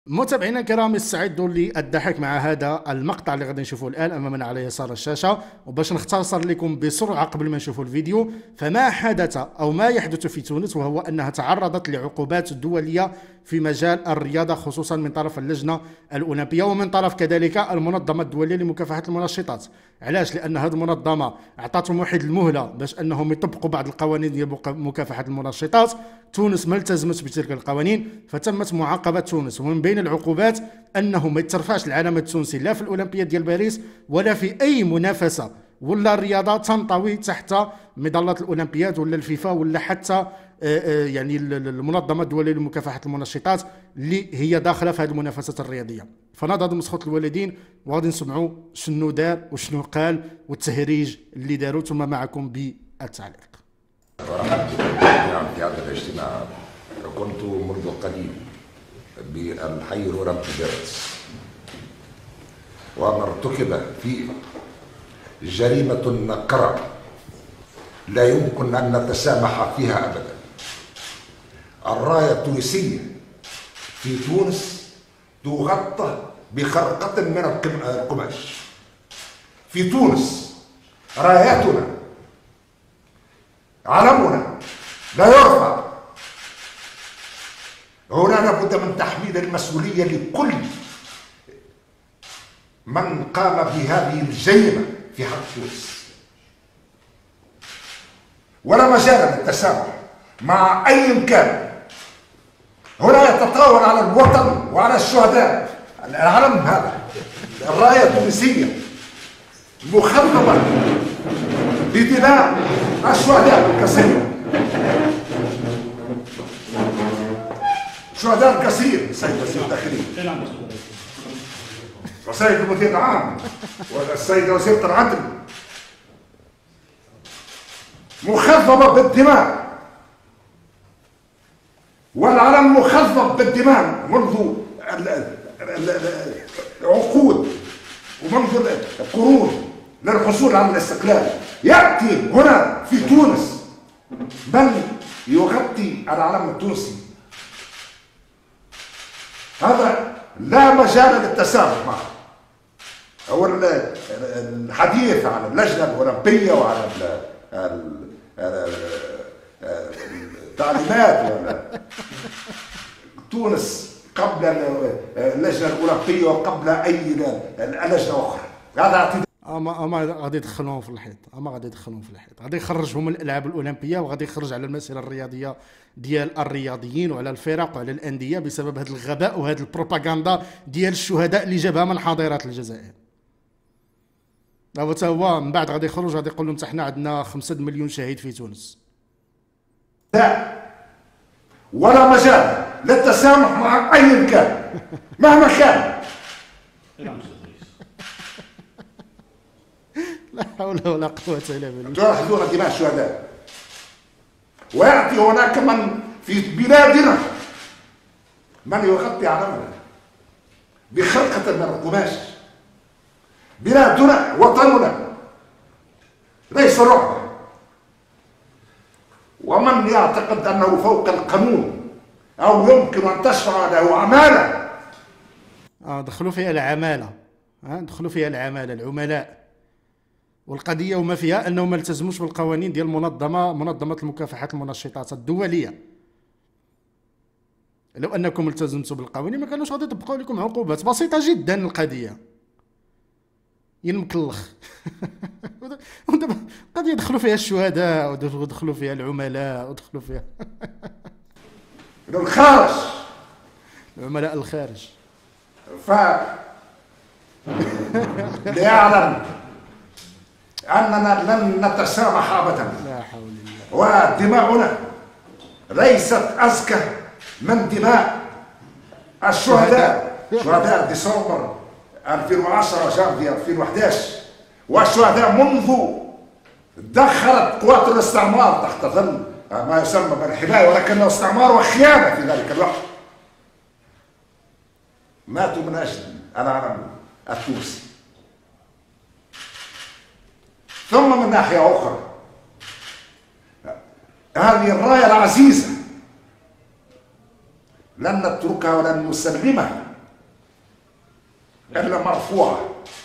متابعينا الكرام، استعدوا للضحك مع هذا المقطع اللي غادي نشوفوه الان امامنا على يسار الشاشه. وباش نختصر لكم بسرعه قبل ما نشوفوا الفيديو، فما حدث او ما يحدث في تونس وهو انها تعرضت لعقوبات دوليه في مجال الرياضه، خصوصا من طرف اللجنه الاولمبيه ومن طرف كذلك المنظمه الدوليه لمكافحه المنشطات. علاش؟ لان هذه المنظمه اعطتهم واحد المهله باش انهم يطبقوا بعض القوانين ديال مكافحه المنشطات. تونس ما التزمت بتلك القوانين فتمت معاقبه تونس، ومن بين العقوبات انه ما يترفعش العلم التونسي لا في الاولمبياد ديال باريس ولا في اي منافسه ولا الرياضه تنطوي تحت مظله الاولمبياد ولا الفيفا ولا حتى يعني المنظمه الدوليه لمكافحه المنشطات اللي هي داخله في هذه المنافسات الرياضيه. فنضرب مسخوط الوالدين وغادي نسمعوا شنو دار وشنو قال والتهريج اللي داروا، ثم معكم بالتعليق. رحبت بالجميع في هذا الاجتماع. كنت منذ قليل بالحي الأولمبي باريس، وما ارتكب فيه جريمة نكرة لا يمكن أن نتسامح فيها أبدا. الراية التونسية في تونس تغطى بخرقة من القماش. في تونس راياتنا علمنا لا يرفع. هنا لابد من تحميل المسؤولية لكل من قام بهذه الجريمة في حق تونس، ولا مجال للتسامح مع أي كان. هنا يتطاول على الوطن وعلى الشهداء. العلم هذا، الراية التونسية مخضبة بدماء الشهداء الكثير، شهداء كثير. السيد وزير الداخلية والسيد المدير العام والسيد وزير العدل مخضبة بالدماء، والعلم مخضب بالدماء منذ عقود ومنذ قرون للحصول على الاستقلال. يأتي هنا في تونس من يغطي العلم التونسي. هذا لا مجال للتسامح معه. هو الحديث عن اللجنة الأولمبية وعن التعليمات تونس قبل اللجنة الأولمبية وقبل أي لجنة أخرى، هذا اعتداء. اما غادي يدخلوهم في الحيط، غادي يخرجهم من الالعاب الاولمبيه وغادي يخرج على المسيره الرياضيه ديال الرياضيين وعلى الفرق وعلى الانديه بسبب هذا الغباء وهذه البروباغندا ديال الشهداء اللي جابها من حاضرات الجزائر. هو من بعد غادي يخرج غادي يقول لهم حنا عندنا 5 مليون شهيد في تونس. لا، ولا مجال للتسامح مع اي كان مهما كان. لا حول ولا قوة الا بالله. تلاحظون دماء الشهداء، وياتي هناك من في بلادنا من يغطي علمنا بخرقة من القماش. بلادنا وطننا ليس رعبا، ومن يعتقد انه فوق القانون او يمكن ان تشرع له عماله. دخلوا فيها العماله، دخلوا فيها العماله العملاء. والقضيه وما فيها انهم ما التزموش بالقوانين ديال منظمه مكافحه المنشطات الدوليه. لو انكم التزمتوا بالقوانين ما كانوش غادي يطبقوا لكم عقوبات بسيطه جدا. القضيه ينمكلخ ودابا قد يدخلوا فيها الشهداء ودخلوا فيها العملاء ودخلوا فيها الخارج، العملاء الخارج. ليعلم أننا لن نتسامح أبدا. لا حول الله. ودماؤنا ليست أزكى من دماء الشهداء. شهداء ديسمبر 2010 جانفي 2011، والشهداء منذ دخلت قوات الاستعمار تحت ظل ما يسمى بالحماية، ولكنه استعمار وخيانة في ذلك الوقت، ماتوا من أجل العلم التونسي. ثم من ناحية أخرى هذه الراية العزيزة لن نتركها ولن نسلمها إلا مرفوعة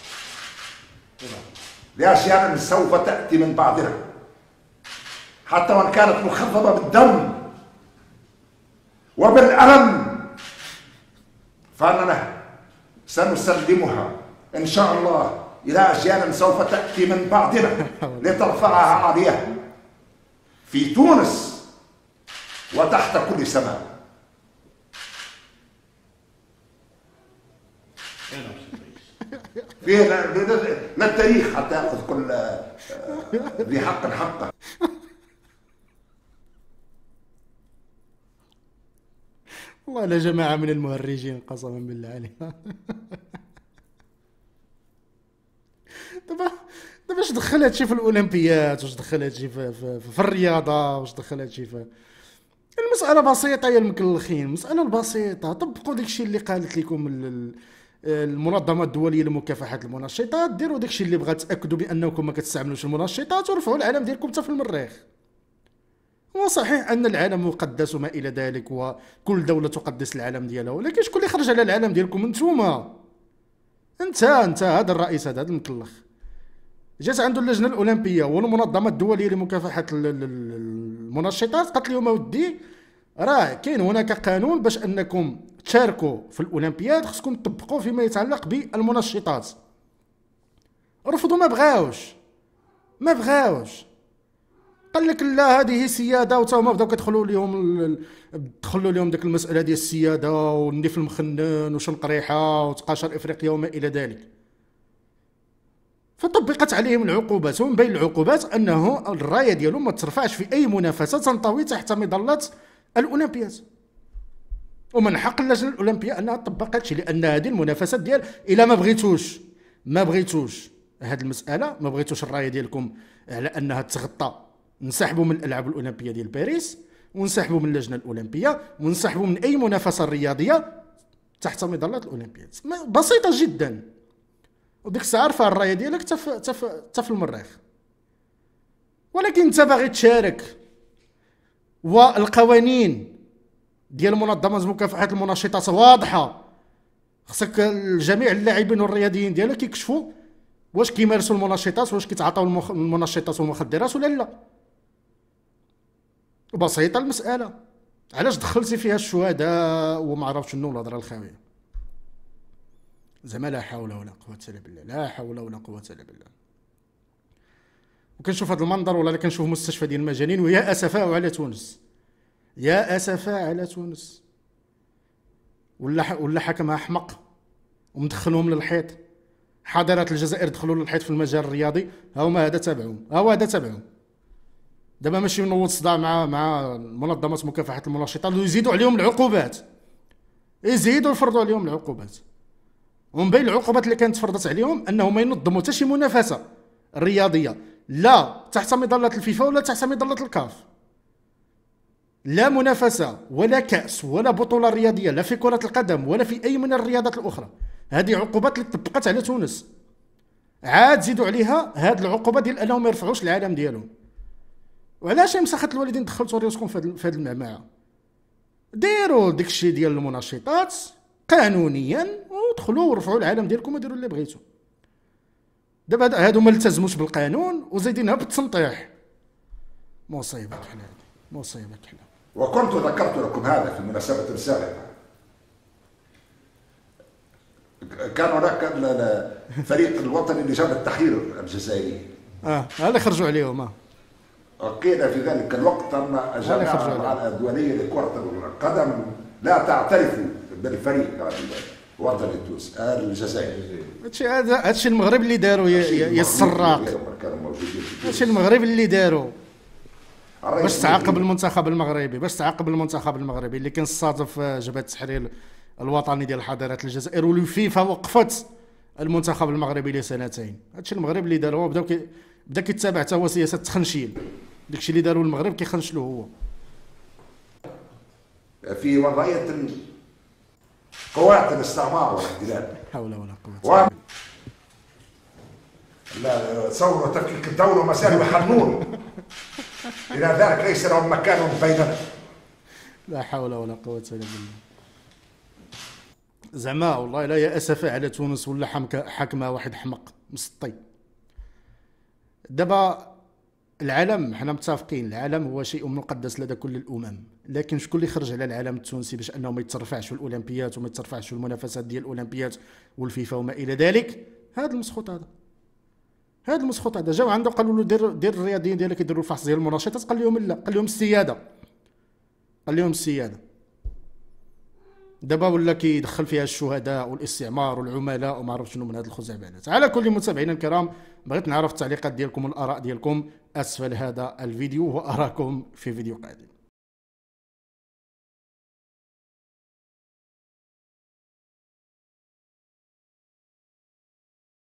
لأشياء سوف تأتي من بعدها، حتى وإن كانت مخضبة بالدم وبالألم، فأننا سنسلمها إن شاء الله إلى أجيال سوف تأتي من بعدنا لترفعها عالية في تونس وتحت كل سماء. فيه لا التاريخ حتى يأخذ كل ذي حق حقه. والله جماعة من المهرجين قسما بالله عليها. دابا اش دخل هادشي في الاولمبيات، واش دخل هادشي في الرياضه، واش دخل هادشي في المساله بسيطه يا المكلخين. المساله البسيطه طبقوا داكشي اللي قالت لكم المنظمه الدوليه لمكافحه المنشطات، ديروا داكشي اللي بغات تاكدوا بانكم ما كتستعملوش المنشطات، ورفعوا العلم ديالكم حتى في المريخ. هو صحيح ان العالم مقدس وما الى ذلك، وكل دوله تقدس العالم ديالها، ولكن شكون اللي خرج على العالم ديالكم؟ نتوما. انت هذا الرئيس، هذا المكلخ جات عنده اللجنه الاولمبيه والمنظمه الدوليه لمكافحه المنشطات، قالت لهم اودي راه كاين هناك قانون باش انكم تشاركوا في الاولمبياد، خصكم تطبقوا فيما يتعلق بالمنشطات. رفضوا، ما بغاوش. قال لك لا، هذه سياده، وتا هما بداو كيدخلوا لهم ديك المساله ديال السياده والنيف المخنن وشنقريحه وتقاشر افريقيا وما الى ذلك. فطبقت عليهم العقوبات، ومن بين العقوبات انه الرايه ديالهم ما ترفعش في اي منافسه تنطوي تحت مظله الاولمبياد. ومن حق اللجنه الاولمبيه انها تطبق هادشي، لان هذه المنافسات ديال الا ما بغيتوش هذه المساله، ما بغيتوش الرايه ديالكم على انها تغطى، نسحبوا من الالعاب الاولمبيه ديال باريس، ونسحبوا من اللجنه الاولمبيه، ونسحبوا من اي منافسه رياضيه تحت مظله الاولمبياد. بسيطه جدا. وديك الساعه رفع الرايه ديالك تا في المريخ. ولكن انت باغي تشارك، والقوانين ديال منظمه مكافحه المنشطات واضحه، خصك جميع اللاعبين والرياضيين ديالك يكشفوا واش كيمارسوا المنشطات، واش كيتعاطوا المنشطات والمخدرات ولا لا. بسيطه المساله. علاش دخلتي فيها الشهداء وما عرفتش شنو الهضره الخاويه؟ زعما لا حول ولا قوه الا بالله، لا حول ولا قوه الا بالله. وكنشوف هذا المنظر، ولا كنشوف مستشفى ديال المجانين، ويا اسفاء على تونس، يا اسفاء على تونس. ولا حكم احمق ومدخلهم للحيط. حضرات الجزائر دخلوا للحيط في المجال الرياضي، هاهما هذا تبعهم. دابا ماشي نوض صداع مع منظمه مكافحه المنشطات ويزيدوا عليهم العقوبات، يزيدوا يفرضوا عليهم العقوبات. ومن بين العقوبات اللي كانت فرضت عليهم انهم ما ينظموا حتى شي منافسه رياضيه، لا تحت مظله الفيفا ولا تحت مظله الكاف. لا منافسه ولا كاس ولا بطوله رياضيه، لا في كره القدم ولا في اي من الرياضات الاخرى. هذه عقوبات اللي طبقت على تونس. عاد زيدوا عليها هذه العقوبه ديال انهم ما يرفعوش العالم ديالهم. وعلاش مسخه الوالدين دخلتوا راسكم في هذه المعمعه؟ ديروا داكشي ديال المنشطات قانونيا، ودخلوا ورفعوا العالم ديالكم وديروا اللي بغيتوا. دابا هادو ما التزموش بالقانون وزايدينها بالتنطيح. مصيبه كحله. وكنت ذكرت لكم هذا في مناسبة سابقة. كان هناك الفريق الوطني لجان التحرير الجزائري. هذا خرجوا عليهم. قيل في ذلك الوقت أن الجامعة الدولية لكرة القدم لا تعترف بالفريق الوطني التونسي الجزائري. هادشي المغرب اللي داروا يا السراق. هادشي المغرب اللي داروا باش تعاقب المنتخب المغربي اللي كان استضاف جبهه التحرير الوطني ديال حضارات الجزائر، والفيفا وقفت المنتخب المغربي لسنتين. هادشي المغرب اللي داروا، بدا كيتبع حتى هو سياسه التخنشيل. داكشي اللي داروا المغرب كيخنشلو هو في وضعيه قوات الاستعمار والاحتلال. حول ولا قوه. لا تصوروا تفكيك الدوله ومسالم حنون الى ذلك ليس لهم مكان بيننا. لا حول ولا قوه الا بالله. زعما والله لا يا اسف على تونس ولا حاكمه واحد حمق مسطي. دابا العلم حنا متفقين، العلم هو شيء مقدس لدى كل الامم، لكن شكون اللي خرج على العلم التونسي باش انه ما يترفعش في الاولمبيات وما يترفعش في المنافسات ديال الاولمبيات والفيفا وما الى ذلك؟ هذا المسخوط هذا جاو عنده قالوا له دير الرياضيين ديالك يديروا الفحص ديال المناشطات، قال لهم لا، قال لهم السياده. دابا ولا كيدخل فيها الشهداء والاستعمار والعملاء وما عرف شنو من هذه الخزعبلات. على كل متابعينا الكرام، بغيت نعرف التعليقات ديالكم والاراء ديالكم اسفل هذا الفيديو، واراكم في فيديو قادم.